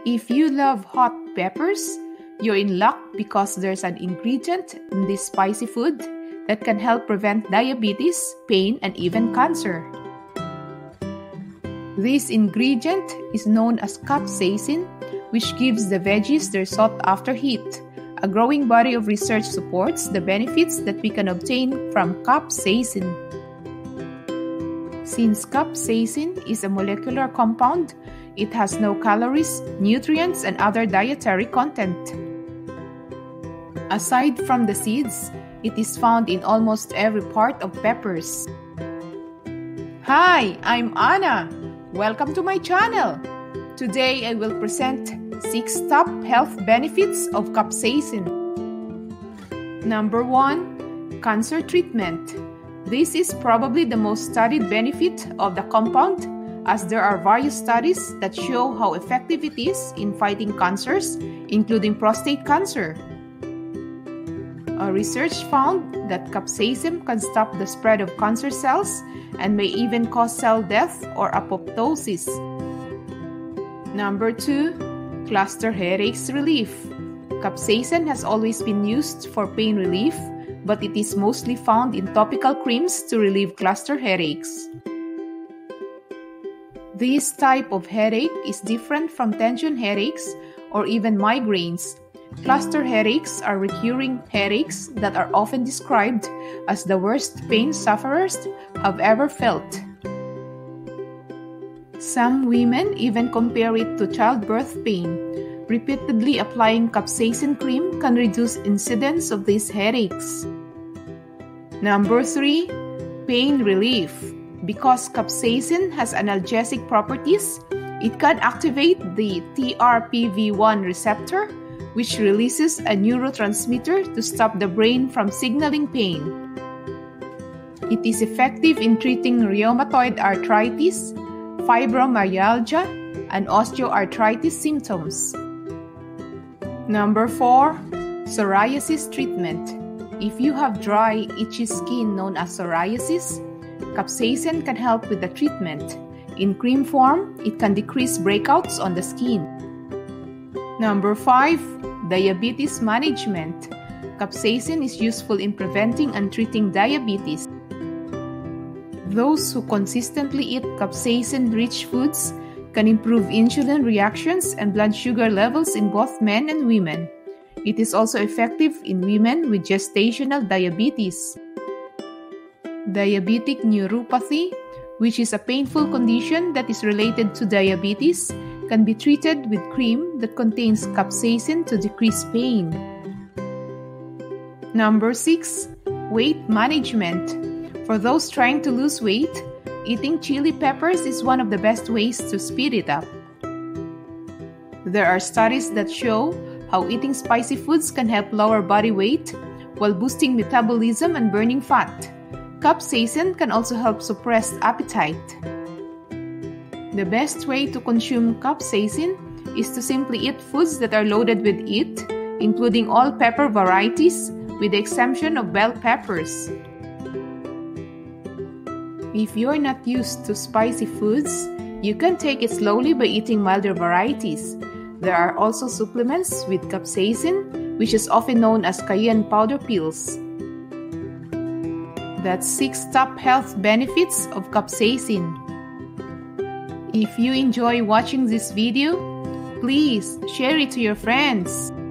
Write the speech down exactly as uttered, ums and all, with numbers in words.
If you love hot peppers, you're in luck because there's an ingredient in this spicy food that can help prevent diabetes, pain, and even cancer. This ingredient is known as capsaicin, which gives the veggies their sought-after heat. A growing body of research supports the benefits that we can obtain from capsaicin. Since capsaicin is a molecular compound, it has no calories, nutrients, and other dietary content. Aside from the seeds, it is found in almost every part of peppers. Hi, I'm Anna. Welcome to my channel. Today I will present six top health benefits of capsaicin. Number one, cancer treatment. This is probably the most studied benefit of the compound, as there are various studies that show how effective it is in fighting cancers, including prostate cancer. A research found that capsaicin can stop the spread of cancer cells and may even cause cell death or apoptosis. Number two, cluster headaches relief. Capsaicin has always been used for pain relief, but it is mostly found in topical creams to relieve cluster headaches. This type of headache is different from tension headaches or even migraines. Cluster headaches are recurring headaches that are often described as the worst pain sufferers have ever felt. Some women even compare it to childbirth pain. Repeatedly applying capsaicin cream can reduce incidence of these headaches. Number three, pain relief. Because capsaicin has analgesic properties, it can activate the T R P V one receptor, which releases a neurotransmitter to stop the brain from signaling pain. It is effective in treating rheumatoid arthritis, fibromyalgia, and osteoarthritis symptoms. Number four, psoriasis treatment. If you have dry, itchy skin known as psoriasis, capsaicin can help with the treatment. In cream form, it can decrease breakouts on the skin. Number five, diabetes management. Capsaicin is useful in preventing and treating diabetes. Those who consistently eat capsaicin-rich foods can improve insulin reactions and blood sugar levels in both men and women. It is also effective in women with gestational diabetes. Diabetic neuropathy, which is a painful condition that is related to diabetes, can be treated with cream that contains capsaicin to decrease pain. Number six, weight management. For those trying to lose weight, eating chili peppers is one of the best ways to speed it up. There are studies that show how eating spicy foods can help lower body weight while boosting metabolism and burning fat. Capsaicin can also help suppress appetite. The best way to consume capsaicin is to simply eat foods that are loaded with it, including all pepper varieties, with the exception of bell peppers. If you're not used to spicy foods, you can take it slowly by eating milder varieties. There are also supplements with capsaicin, which is often known as cayenne powder pills. That's six top health benefits of capsaicin. If you enjoy watching this video, please share it to your friends.